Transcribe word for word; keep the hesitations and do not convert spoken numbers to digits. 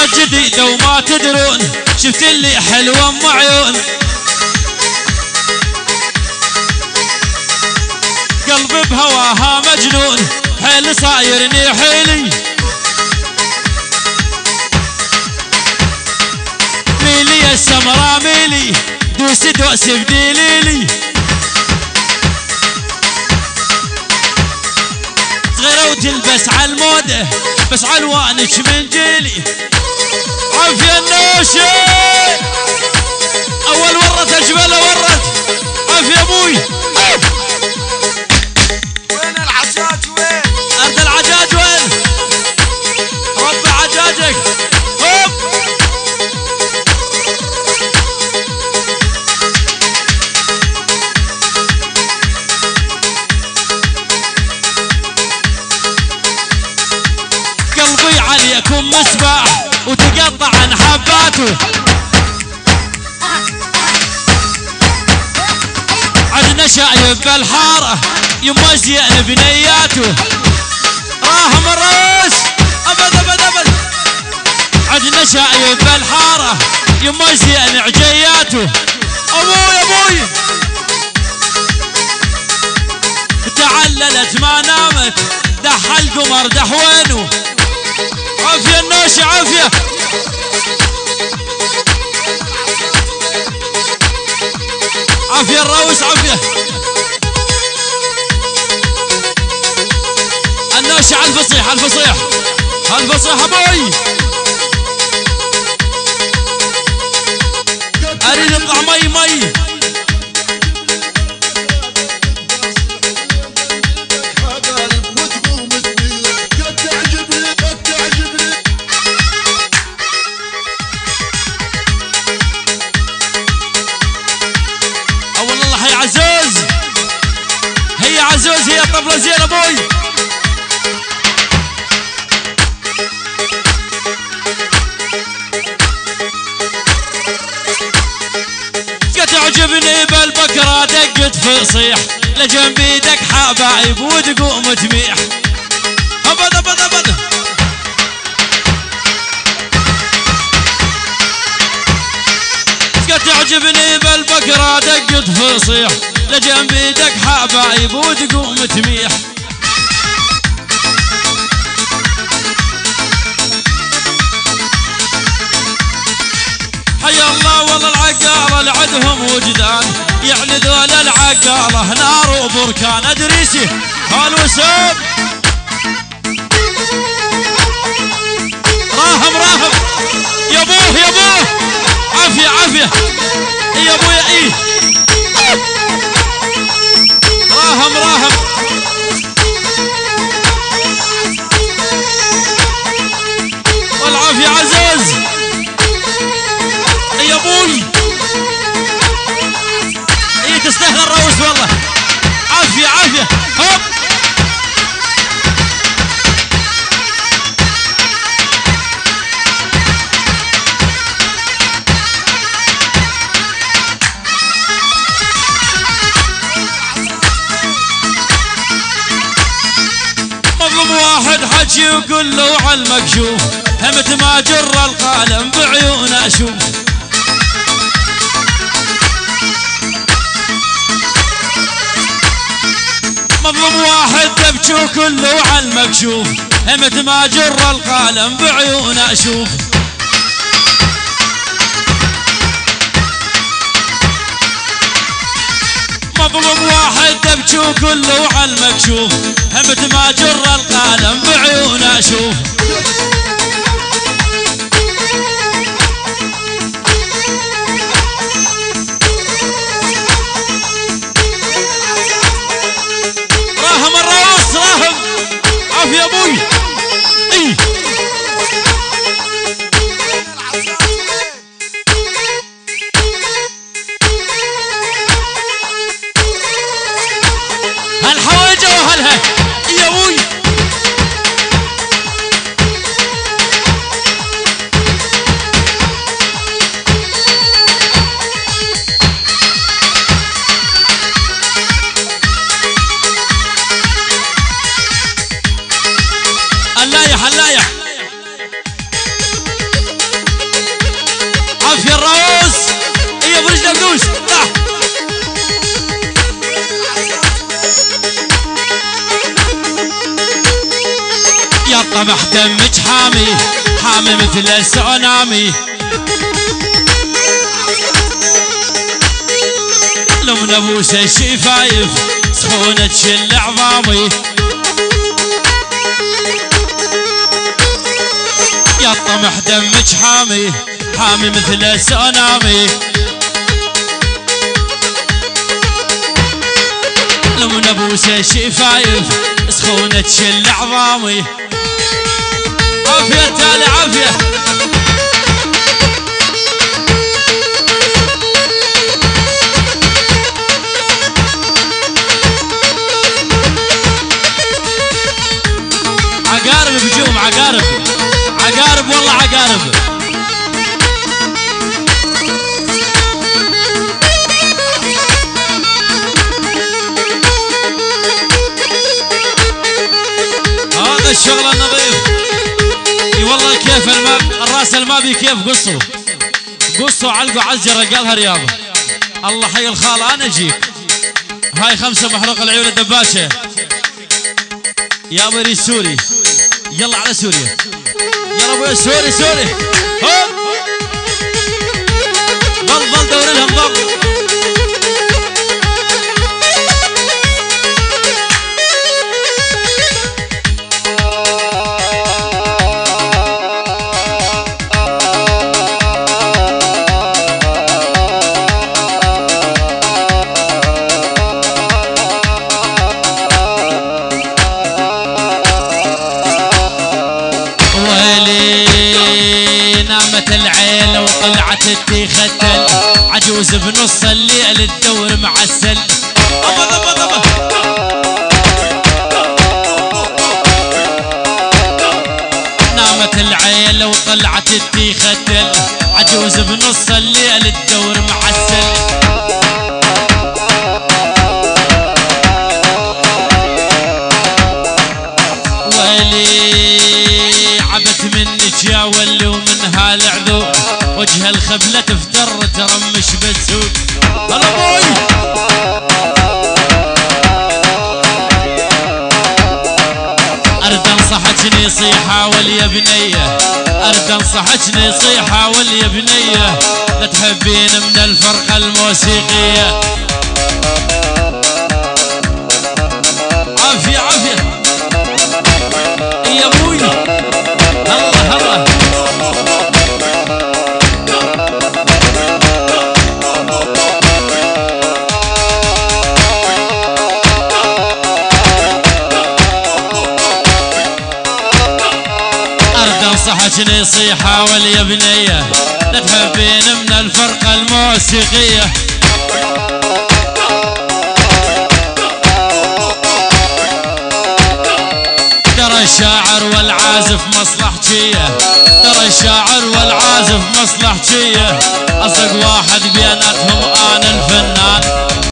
جديدة وما تدرون، شفت اللي حلوة ام عيون. قلبي بهواها مجنون، حيل صايرني حيلي. ميلي يا السمرة ميلي، دوسي دوسي بدليلي. صغيرة وتلبس عالمودة، بس عالوانك من جيلي. عافية النوشة أول ورت الجبلة ورت. عافية أبوي. وين العجاج وين؟ أرض العجاج وين؟ ربي عجاجك. هوب قلبي عليكم مسبح وتقطع عن حباته. عدنا شايب بالحارة يما زين بنياته. راهم الرؤوس ابد ابد ابد. عدنا شايب بالحارة يما زين عجياته. ابوي ابوي تعللت ما نامت، دح القمر دح وينه. عافية النوشة عافية. عافية الروس عافية. النوشة على الفصيح على الفصيح على الفصيح ابوي. اريد اطلع مي مي. عزوز هي عزوز هي طفلة زين ابوي. تعجبني بالبكرة دقت فصيح، لجنب ايدك حبايب وتقوم تميح. ابد ابد ابد. تعجبني بالبكرة دقت فصيح، لجنب ايدك حبايب وتقوم تميح. حيا الله والله العقالة لعدهم وجدان، يعني ذول العقالة نار وبركان. ادريسي هالوسام راهم راهم يا ابوه يا ابوه. عافية عافية يا ابويا. ايه راهم راهم. والعافية عزوز يا ابوي. ايه تستاهل الروس والله. عافية عافية. هوب واحد حكي وقول له عالمكشوف، همت ما جر القلم بعيونه اشوف. مظلوم واحد تبكي وكل له عالمكشوف، همت ما جر القلم بعيونه اشوف. مظلوم واحد تبكي وكل له عالمكشوف، همت ما جر القلم بعيونه اشوف. راهم الراس راهم. عافية يا ابوي. اي هالحواجة وهلها يا ابوي. مثل السونامي لو نبوس الشفايف سخونة شل عظامي يا الطمح دمك حامي حامي مثل السونامي لو نبوس الشفايف سخونة شل عظامي عافية تالي عافية عقارب بجوم عقارب عقارب والله عقارب هذا الشغل النظيف اي والله كيف الماء الراس المابي كيف قصوا قصوا علقوا عزجرة قالها رياضة الله حي الخال انا اجيك هاي خمسة محروق العيون الدباشة يا بري سوري يلا على سوريا يلا ابويا سوري سوري هوب ظل ظل دور لهم ظل العيل وطلعت التيختل عجوز بنص الليل تدور معسل أبا أبا أبا نامت العيل وطلعت التيختل عجوز بنص الليل تدور معسل ويلي عبت منك يا ولي ومنها العذور وجه الخبلة تفتر ترمش بالسوق هلا بوي أرد انصحتني صيحة واليا بنية أرد انصحتني صيحة واليا بنية لا تحبين من الفرقة الموسيقية عافية عافية يا ابوي هلا هلا أرد انصحتني صيحة واليا بنية لا تحبين من الفرقة الموسيقية ترى الشاعر والعازف مصلحتية ترى الشاعر والعازف مصلحتية أصدق واحد بيناتهم